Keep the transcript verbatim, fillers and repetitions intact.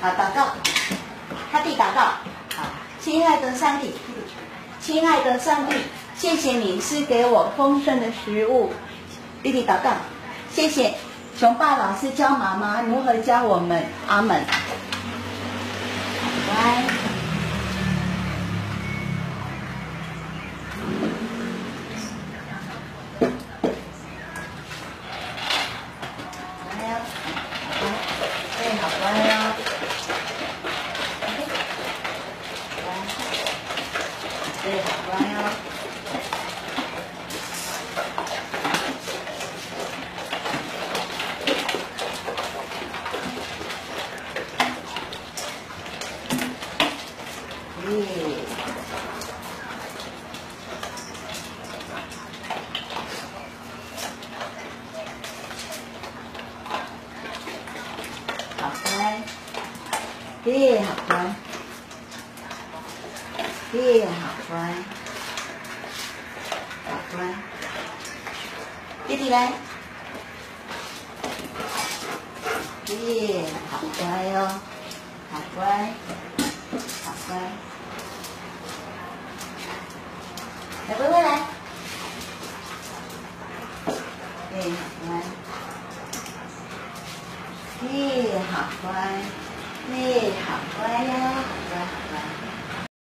好，祷告，他弟祷告。好，亲爱的上帝，亲爱的上帝，谢谢你是给我丰盛的食物。弟弟祷告，谢谢熊爸老师教妈妈如何教我们。阿门。乖。耶，好乖，耶，好乖，好乖，弟弟来，耶，好乖哟，好乖，好乖，来，微微来，耶，好乖，耶，好乖。耶，好乖呀，好乖，好乖。